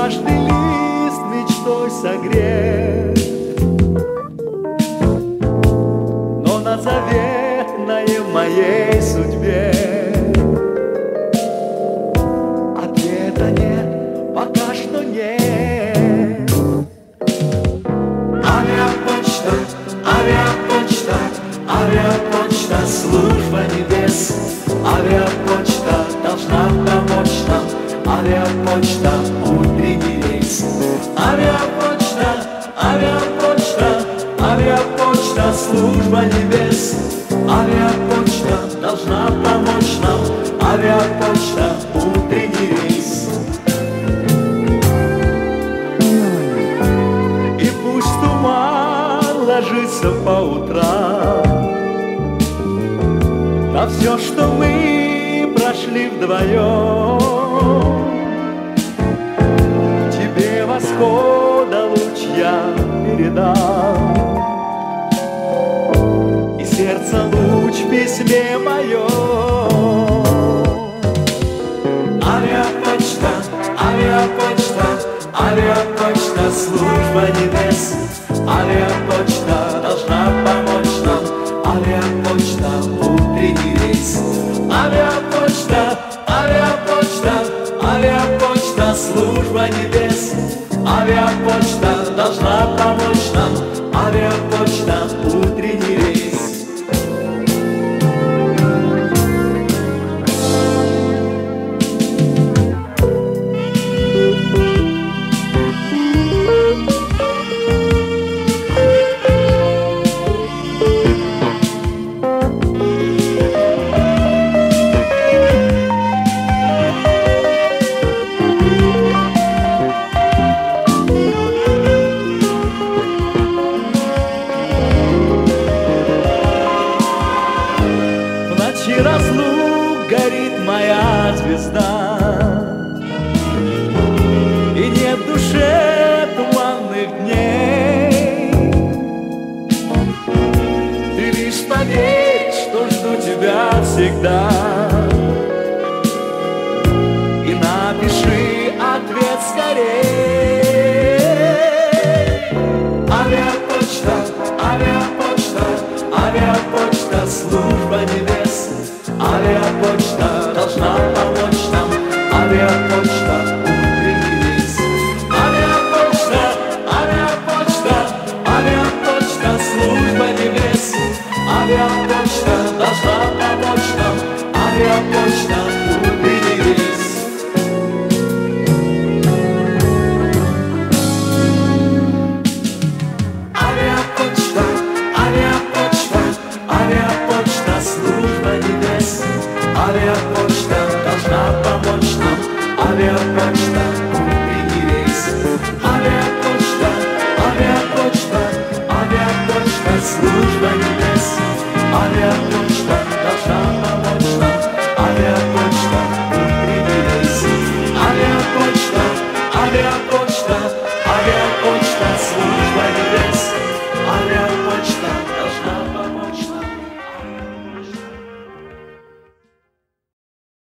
каждый лист мечтой согрет, но на заветной моей судьбе ответа нет, пока что нет. Авиапочта, авиапочта, авиапочта, служба небес. Авиапочта должна помочь нам, авиапочта, утренний рейс. Авиапочта, авиапочта, авиапочта, служба небес. Авиапочта должна помочь нам, авиапочта, утренний рейс. И пусть туман ложится по утрам, а все, что мы прошли вдвоем, тебе восхода луч я передам, и сердце луч в письме моем. Авиапочта, авиапочта, авиапочта, служба небес. Авиапочта должна помочь нам, авиапочта, утренний рейс. Авиапочта, авиапочта, авиапочта, служба небес. Авиапочта должна помочь нам, авиапочта, утренний рейс.